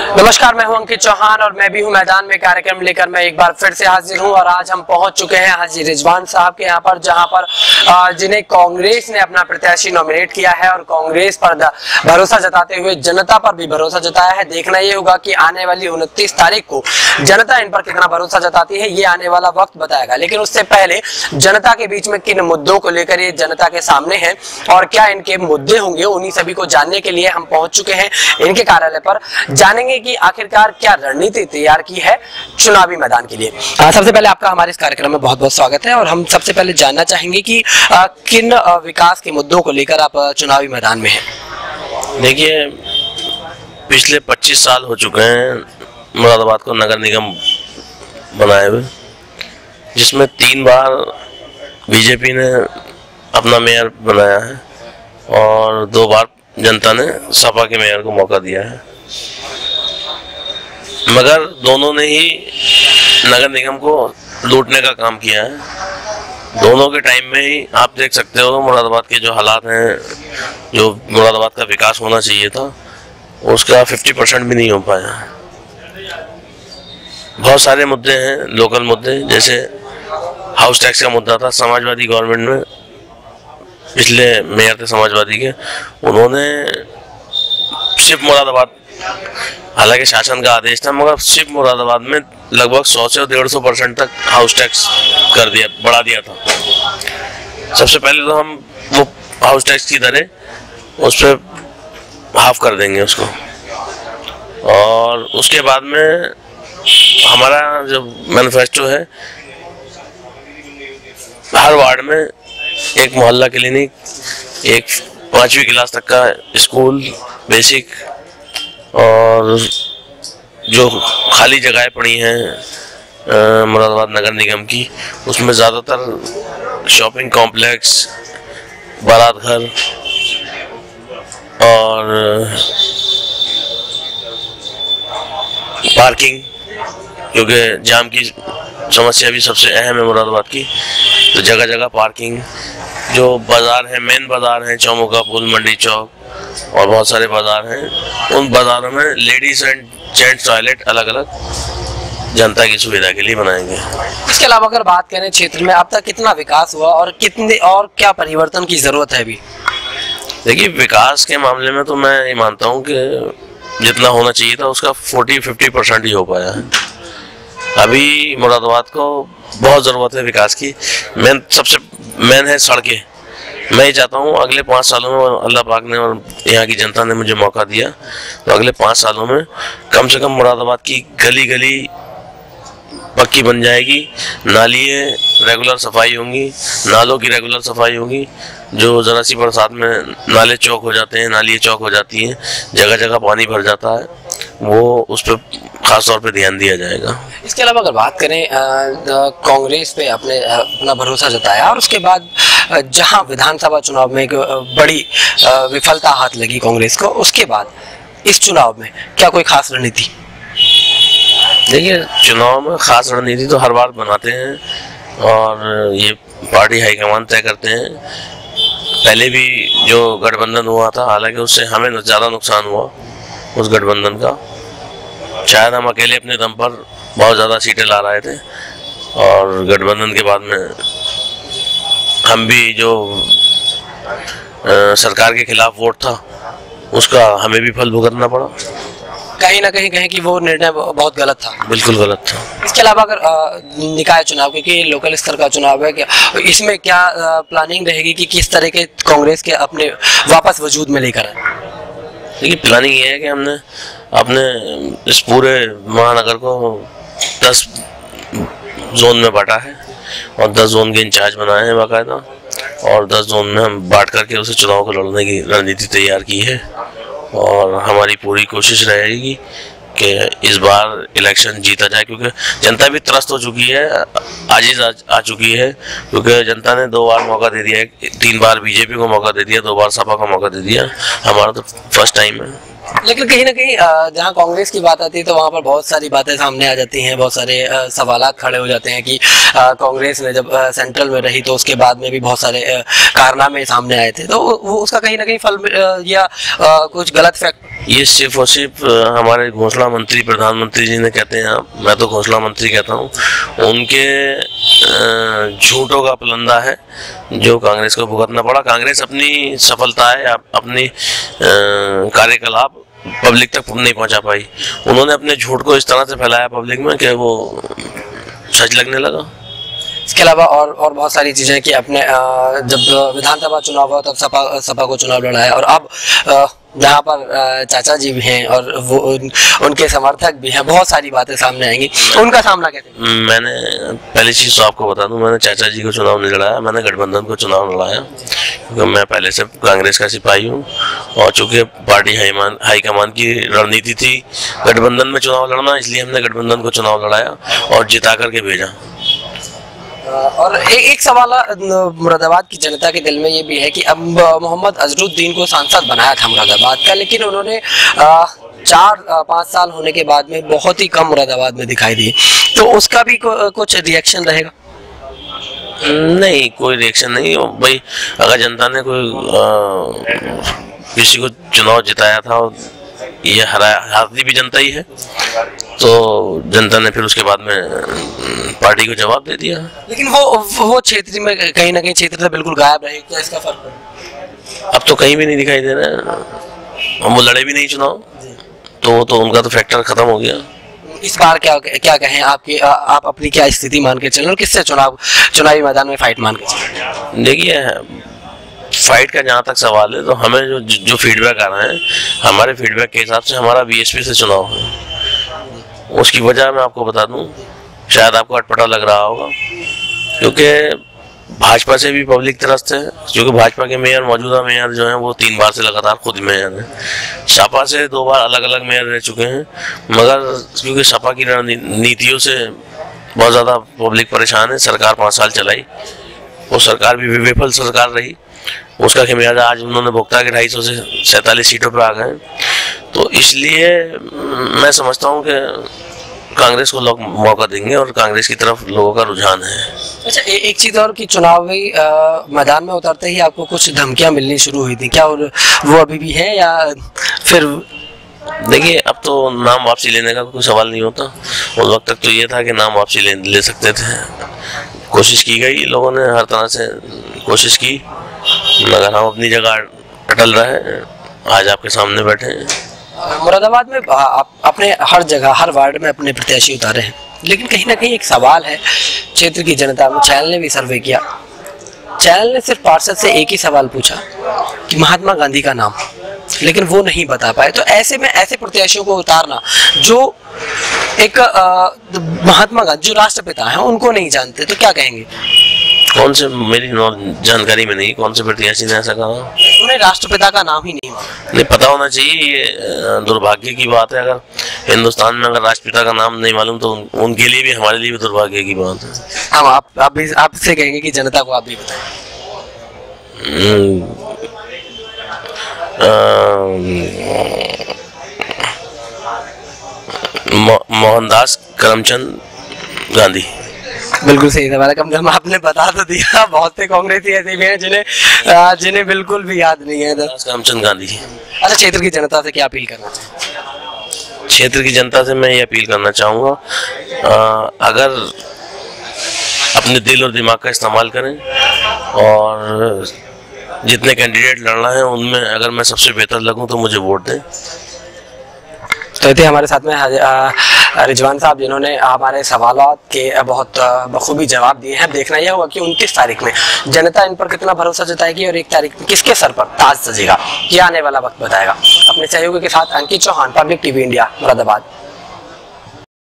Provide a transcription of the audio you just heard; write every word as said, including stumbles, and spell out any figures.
नमस्कार, मैं हूं अंकित चौहान और मैं भी हूं मैदान में कार्यक्रम लेकर मैं एक बार फिर से हाजिर हूं। और आज हम पहुंच चुके हैं हाजी रिजवान साहब के यहाँ पर, जहां पर जिन्हें कांग्रेस ने अपना प्रत्याशी नॉमिनेट किया है और कांग्रेस पर भरोसा जताते हुए जनता पर भी भरोसा जताया है। देखना ये होगा कि आने वाली उनतीस तारीख को जनता इन पर कितना भरोसा जताती है, ये आने वाला वक्त बताएगा। लेकिन उससे पहले जनता के बीच में किन मुद्दों को लेकर ये जनता के सामने है और क्या इनके मुद्दे होंगे, उन्हीं सभी को जानने के लिए हम पहुंच चुके हैं इनके कार्यालय पर। जानेंगे कि आखिरकार क्या रणनीति तैयार की है चुनावी मैदान के लिए। आ, सबसे पहले आपका हमारे इस कार्यक्रम में बहुत बहुत स्वागत है। और हम सबसे पहले जानना चाहेंगे कि आ, किन आ, विकास के मुद्दों को लेकर आप चुनावी मैदान में हैं। देखिए, पिछले पच्चीस साल हो चुके हैं मुरादाबाद को नगर निगम बनाए हुए, जिसमें तीन बार बीजेपी ने अपना मेयर बनाया है और दो बार जनता ने सपा के मेयर को मौका दिया है। मगर दोनों ने ही नगर निगम को लूटने का काम किया है। दोनों के टाइम में ही आप देख सकते हो मुरादाबाद के जो हालात हैं, जो मुरादाबाद का विकास होना चाहिए था उसका पचास परसेंट भी नहीं हो पाया। बहुत सारे मुद्दे हैं, लोकल मुद्दे, जैसे हाउस टैक्स का मुद्दा था। समाजवादी गवर्नमेंट में पिछले मेयर थे समाजवादी के, उन्होंने सिर्फ मुरादाबाद, हालांकि शासन का आदेश था, मगर सिर्फ मुरादाबाद में लगभग सौ से डेढ़ सौ परसेंट तक हाउस टैक्स कर दिया, बढ़ा दिया था। सबसे पहले तो हम वो हाउस टैक्स की दरें उस पर हाफ कर देंगे उसको, और उसके बाद में हमारा जो मैनिफेस्टो है, हर वार्ड में एक मोहल्ला क्लिनिक, एक पांचवी क्लास तक का स्कूल बेसिक, और जो खाली जगहें पड़ी हैं मुरादाबाद नगर निगम की, उसमें ज़्यादातर शॉपिंग कॉम्प्लेक्स, बारात घर और पार्किंग, क्योंकि जाम की समस्या भी सबसे अहम है मुरादाबाद की, तो जगह जगह पार्किंग। जो बाज़ार है, मेन बाज़ार है, चौमुखा पुल, मंडी चौक और बहुत सारे बाज़ार हैं, उन बाज़ारों में लेडीज़ एंड जेंट्स टॉयलेट अलग अलग जनता की सुविधा के लिए बनाएंगे। इसके अलावा अगर बात करें क्षेत्र में अब तक कितना विकास हुआ और कितने और क्या परिवर्तन की ज़रूरत है अभी? देखिए, विकास के मामले में तो मैं ये मानता हूँ कि जितना होना चाहिए था उसका चालीस पचास परसेंट ही हो पाया है। अभी मुरादाबाद को बहुत ज़रूरत है विकास की। मेन सबसे मेन है सड़कें। मैं ये चाहता हूँ अगले पाँच सालों में, अल्लाह पाक ने और यहाँ की जनता ने मुझे मौका दिया, तो अगले पाँच सालों में कम से कम मुरादाबाद की गली गली पक्की बन जाएगी, नालियाँ रेगुलर सफाई होंगी, नालों की रेगुलर सफाई होगी। जो ज़रा सी बरसात में नाले चौक हो जाते हैं, नालियाँ चौक हो जाती हैं, जगह जगह पानी भर जाता है, वो उस पर खास तौर पे ध्यान दिया जाएगा। इसके अलावा अगर बात करें कांग्रेस पे अपने अपना भरोसा जताया, और उसके बाद जहां विधानसभा चुनाव में एक बड़ी विफलता हाथ लगी कांग्रेस को, उसके बाद इस चुनाव में क्या कोई खास रणनीति? देखिए, चुनाव में खास रणनीति तो हर बार बनाते हैं और ये पार्टी हाईकमान तय करते हैं। पहले भी जो गठबंधन हुआ था, हालांकि उससे हमें ज़्यादा नुकसान हुआ उस गठबंधन का। शायद हम अकेले अपने दम पर बहुत ज़्यादा सीटें ला रहे थे, और गठबंधन के बाद में हम भी जो आ, सरकार के खिलाफ वोट था उसका हमें भी फल भुगतना पड़ा। कहीं ना कहीं कहें कि वो निर्णय बहुत गलत था। बिल्कुल गलत था। इसके अलावा अगर निकाय चुनाव, क्योंकि लोकल स्तर का चुनाव है, क्या इसमें क्या प्लानिंग रहेगी कि किस तरह के कांग्रेस के अपने वापस वजूद में लेकर आए? देखिए, प्लानिंग ये है कि हमने अपने इस पूरे महानगर को दस जोन में बांटा है और दस जोन के इंचार्ज बनाए हैं बाकायदा, और दस जोन में हम बांट करके उसे चुनाव को लड़ने की रणनीति तैयार की है। और हमारी पूरी कोशिश रहेगी कि इस बार इलेक्शन जीता जाए, क्योंकि जनता भी त्रस्त हो चुकी है, आजिज आ, आ चुकी है, क्योंकि जनता ने दो बार मौका दे दिया है। तीन बार बीजेपी को मौका दे दिया, दो बार सपा को मौका दे दिया, हमारा तो फर्स्ट टाइम है। लेकिन कहीं ना कहीं जहाँ कांग्रेस की बात आती है तो वहाँ पर बहुत सारी बातें सामने आ जाती हैं, बहुत सारे सवालात खड़े हो जाते हैं कि कांग्रेस ने जब सेंट्रल में रही तो उसके बाद में भी बहुत सारे कारनामे सामने आए थे, तो वो उसका कहीं ना कहीं फल या कुछ गलत फैक्ट ये सिर्फ और सिर्फ हमारे घोषणा मंत्री प्रधानमंत्री जी ने कहते हैं, मैं तो घोषणा मंत्री कहता हूँ, उनके झूठों का पलंदा है जो कांग्रेस को भुगतना पड़ा। कांग्रेस अपनी सफलता है, अपनी कार्यकलाप पब्लिक तक नहीं पहुंचा पाई। उन्होंने अपने झूठ को इस तरह से फैलाया पब्लिक में कि वो सच लगने लगा। इसके अलावा और और बहुत सारी चीजें कि अपने जब विधानसभा चुनाव हुआ तब सपा सपा को चुनाव लड़ाया, और अब यहाँ पर चाचा जी भी हैं और वो उन, उनके समर्थक भी हैं, बहुत सारी बातें सामने आएंगी, उनका सामना कैसे? मैंने पहली चीज़ तो आपको बता दूं, मैंने चाचा जी को चुनाव नहीं लड़ाया, मैंने गठबंधन को चुनाव लड़ाया, क्योंकि मैं पहले से कांग्रेस का सिपाही हूँ। और चूँकि पार्टी हाईमान हाईकमान की रणनीति थी गठबंधन में चुनाव लड़ना, इसलिए हमने गठबंधन को चुनाव लड़ाया और जिता करके भेजा। और एक, एक सवाल मुरादाबाद की जनता के दिल में ये भी है कि अब मोहम्मद अजरुद्दीन को सांसद बनाया था मुरादाबाद का, लेकिन उन्होंने चार पाँच साल होने के बाद में बहुत ही कम मुरादाबाद में दिखाई दी, तो उसका भी कुछ रिएक्शन रहेगा? नहीं, कोई रिएक्शन नहीं भाई। अगर जनता ने कोई आ, किसी को चुनाव जिताया था, ये हरा हारती भी जनता ही है, तो जनता ने फिर उसके बाद में पार्टी को जवाब दे दिया। लेकिन वो वो क्षेत्र में कहीं ना कहीं क्षेत्र से बिल्कुल गायब रहे, क्या इसका फर्क पड़ा? अब तो कहीं भी नहीं दिखाई दे रहा है, हम वो लड़े भी नहीं चुनाव, तो तो उनका तो फैक्टर खत्म हो गया। इस बार क्या क्या कहें आपकी आ, आप अपनी क्या स्थिति मान के चलें और किससे चुनाव चुनावी मैदान में फाइट मान के चलें? देखिए, फाइट का जहाँ तक सवाल है, तो हमें जो जो फीडबैक आ रहे हैं, हमारे फीडबैक के हिसाब से हमारा बीएसपी से चुनाव है। उसकी वजह मैं आपको बता दूं, शायद आपको अटपटा लग रहा होगा, क्योंकि भाजपा से भी पब्लिक त्रस्त है, क्योंकि भाजपा के मेयर, मौजूदा मेयर जो हैं वो तीन बार से लगातार खुद मेयर हैं। सपा से दो बार अलग अलग मेयर रह चुके हैं, मगर क्योंकि सपा की नीतियों से बहुत ज़्यादा पब्लिक परेशान है। सरकार पाँच साल चलाई, वो सरकार भी विफल सरकार रही, उसका खमियाजा आज उन्होंने भुगता के ढाई सौ से सैंतालीस सीटों पर आ गए। तो इसलिए मैं समझता हूँ कि कांग्रेस को लोग मौका देंगे और कांग्रेस की तरफ लोगों का रुझान है। अच्छा, ए, एक चीज़ और कि चुनावी मैदान में उतरते ही आपको कुछ धमकियां मिलनी शुरू हुई थी, क्या वो अभी भी है या फिर? देखिए, अब तो नाम वापसी लेने का कोई सवाल नहीं होता। उस वक्त तक तो ये था कि नाम वापसी ले, ले सकते थे, कोशिश की गई, लोगों ने हर तरह से कोशिश की, मगर हम अपनी जगह अटल रहे, आज आपके सामने बैठे हैं। मुरादाबाद में आप अपने हर जगह हर वार्ड में अपने प्रत्याशी उतारे हैं, लेकिन कहीं ना कहीं एक सवाल है क्षेत्र की जनता में। चैनल ने भी सर्वे किया, चैनल ने सिर्फ पार्षद से एक ही सवाल पूछा कि महात्मा गांधी का नाम, लेकिन वो नहीं बता पाए। तो ऐसे में ऐसे प्रत्याशियों को उतारना जो एक आ, महात्मा गांधी जो राष्ट्रपिता हैं उनको नहीं जानते, तो क्या कहेंगे? कौन से, मेरी जानकारी में नहीं, कौन से प्रत्याशी ने ऐसा कहा? उन्हें राष्ट्रपिता का नाम ही नहीं नहीं पता होना चाहिए। ये दुर्भाग्य की बात है, अगर हिंदुस्तान में अगर राष्ट्रपिता का नाम नहीं मालूम तो उन, उनके लिए भी, हमारे लिए भी दुर्भाग्य की बात है। हम आप आप भी आपसे कहेंगे कि जनता को आप भी बताएं। मोहनदास करमचंद गांधी। बिल्कुल सही सवाल है, कम से कम आपने बता तो दिया। बहुत से कांग्रेसी ऐसे भी हैं जिन्हें जिन्हें बिल्कुल भी याद नहीं है। करमचंद गांधी। अच्छा, क्षेत्र की जनता से क्या अपील करना चाहिए? क्षेत्र की जनता से मैं ये अपील करना चाहूँगा, अगर अपने दिल और दिमाग का इस्तेमाल करें और जितने कैंडिडेट लड़ना है उनमें अगर मैं सबसे बेहतर लगूं तो मुझे वोट दें। तो थे हमारे साथ में रिजवान साहब, जिन्होंने हमारे सवालों के बहुत बखूबी जवाब दिए हैं। देखना यह होगा कि उनतीस तारीख में जनता इन पर कितना भरोसा जताएगी और एक तारीख में किसके सर पर ताज सजेगा, ये आने वाला वक्त बताएगा। अपने सहयोगी के साथ Ankit Chauhan, public TV India, Moradabad.